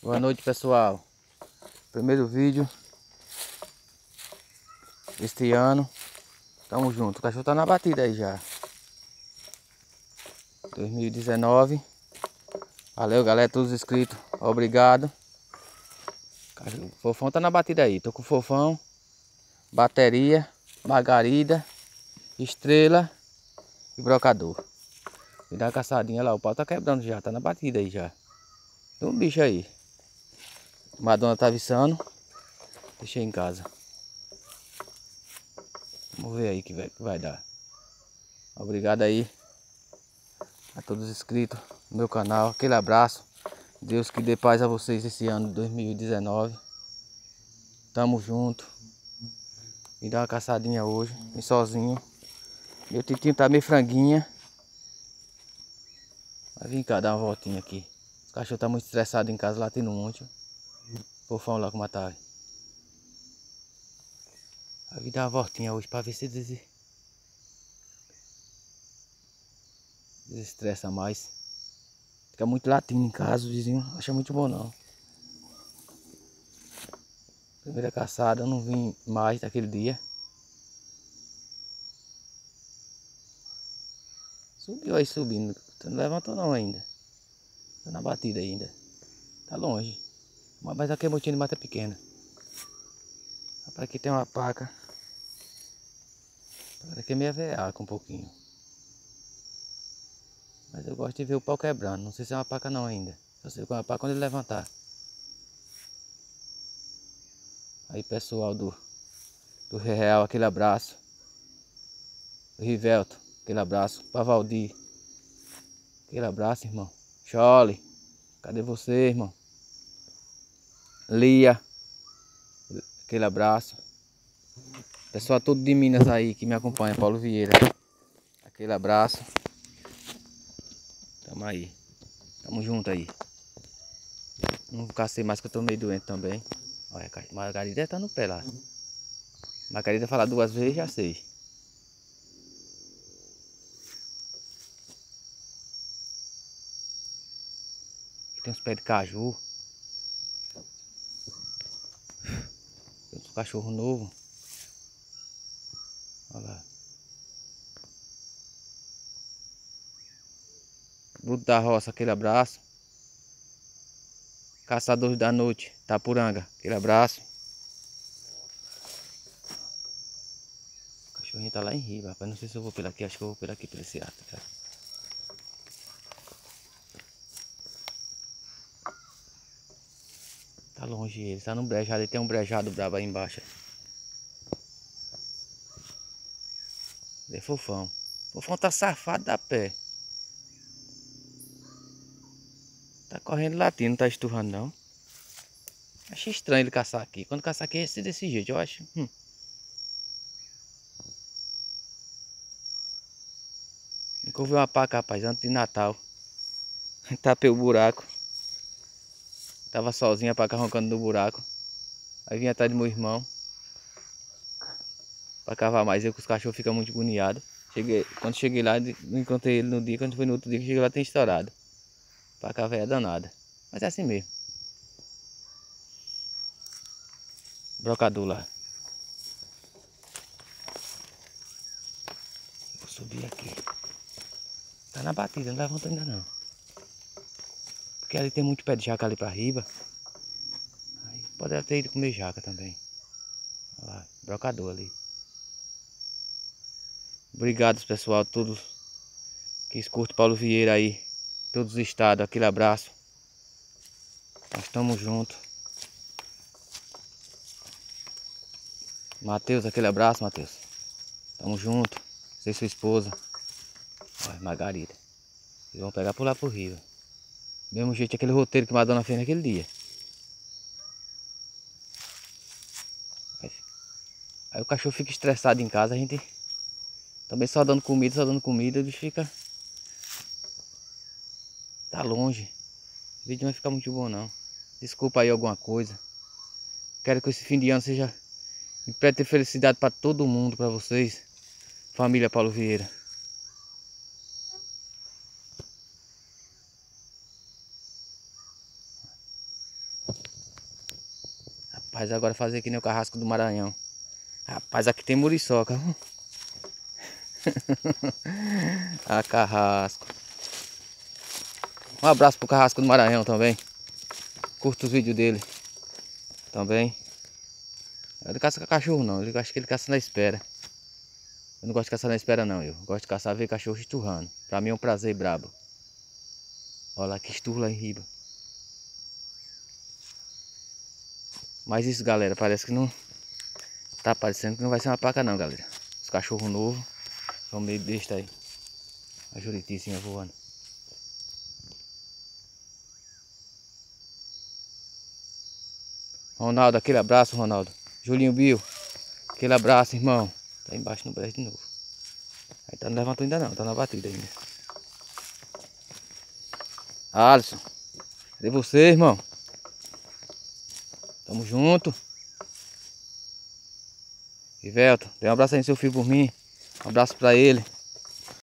Boa noite, pessoal. Primeiro vídeo este ano. Tamo junto. O cachorro tá na batida aí já. 2019. Valeu, galera, todos inscritos. Obrigado. O Fofão tá na batida aí. Tô com o Fofão, Bateria, Margarida, Estrela e Brocador. Me dá uma caçadinha lá. O pau tá quebrando já. Tá na batida aí já. Tem um bicho aí. Madonna tá viçando. Deixei em casa. Vamos ver aí que vai dar. Obrigado aí a todos os inscritos no meu canal. Aquele abraço. Deus que dê paz a vocês esse ano de 2019. Tamo junto. Me dá uma caçadinha hoje. Vim sozinho. Meu titinho tá meio franguinha. Vai vir cá dar uma voltinha aqui. O cachorro tá muito estressado em casa, lá tem um monte. Fofão lá como tá. Vai vir dar uma voltinha hoje pra ver se desestressa mais. Fica muito latindo em casa, o vizinho não acha muito bom não. Primeira caçada, eu não vim mais daquele dia. Subiu aí subindo, não levantou não ainda. Tá na batida ainda. Tá longe. Mas aqui é motinho de mata pequena. Rapaz, aqui tem uma paca. Aqui é meio veaca um pouquinho. Mas eu gosto de ver o pau quebrando. Não sei se é uma paca não ainda. Só sei que é uma paca quando ele levantar. Aí pessoal do Real, aquele abraço. Do Rivelto, aquele abraço. Pra Valdir, aquele abraço, irmão. Chole, cadê você, irmão? Lia, aquele abraço. Pessoal todo de Minas aí que me acompanha, Paulo Vieira. Aquele abraço. Tamo aí. Tamo junto aí. Não cacei mais que eu tô meio doente também. Olha, Margarida tá no pé lá. Margarida falar 2 vezes, já sei. Aqui tem uns pés de caju. Tem uns cachorros novos. Olha lá. Bruto da Roça, aquele abraço. Caçadores da Noite, Tapuranga, aquele abraço. O cachorrinho tá lá em riba, rapaz. Não sei se eu vou pela aqui, acho que eu vou pela aqui, pela esse ato, cara. Tá longe ele, tá no brejado, ele tem um brejado brabo aí embaixo. Ele é Fofão. Fofão tá safado da pé. Tá correndo latindo, não tá esturrando não. Achei estranho ele caçar aqui. Quando caçar aqui é desse jeito, eu acho. Nunca ouvi uma paca, rapaz, antes de Natal. Tapei o buraco. Tava sozinho, a paca roncando no buraco. Aí vim atrás do meu irmão pra cavar mais. Eu que os cachorros ficam muito agoniados. Quando cheguei lá, não encontrei ele no dia. Quando foi no outro dia que cheguei lá, tem estourado. Paca velha danada. Mas é assim mesmo. Brocador lá. Vou subir aqui. Tá na batida, não levanta ainda não. Porque ali tem muito pé de jaca ali pra riba. Aí pode ter ido comer jaca também. Olha lá, brocador ali. Obrigado, pessoal, todos que escutam Paulo Vieira aí. Todos os estados, aquele abraço. Nós estamos juntos. Matheus, aquele abraço, Matheus. Tamo junto. Você e sua esposa. Olha, Margarida. Eles vão pegar por lá pro rio. Mesmo jeito, aquele roteiro que Madonna fez naquele dia. Aí o cachorro fica estressado em casa, a gente também só dando comida, o bicho fica. Tá longe. O vídeo não vai ficar muito bom não. Desculpa aí alguma coisa. Quero que esse fim de ano seja de ter felicidade para todo mundo, para vocês. Família Paulo Vieira. Rapaz, agora fazer que nem o carrasco do Maranhão. Rapaz, aqui tem muriçoca. Ah, carrasco. Um abraço pro carrasco do Maranhão também. Curto os vídeos dele também. Ele caça com cachorro não, ele acho que ele caça na espera. Eu não gosto de caçar na espera não, eu gosto de caçar ver cachorro esturrando. Pra mim é um prazer brabo. Olha lá que esturro lá em riba. Mas isso, galera, parece que não tá parecendo que não vai ser uma placa não, galera. Os cachorros novos são meio besta aí. A juriticinha voando. Ronaldo, aquele abraço, Ronaldo. Julinho Bill, aquele abraço, irmão. Tá embaixo no brejo de novo. Aí tá, não levantou ainda não, tá na batida ainda. Alisson, cadê você, irmão? Tamo junto. Ivelton, dê um abraço aí no seu filho por mim. Um abraço pra ele.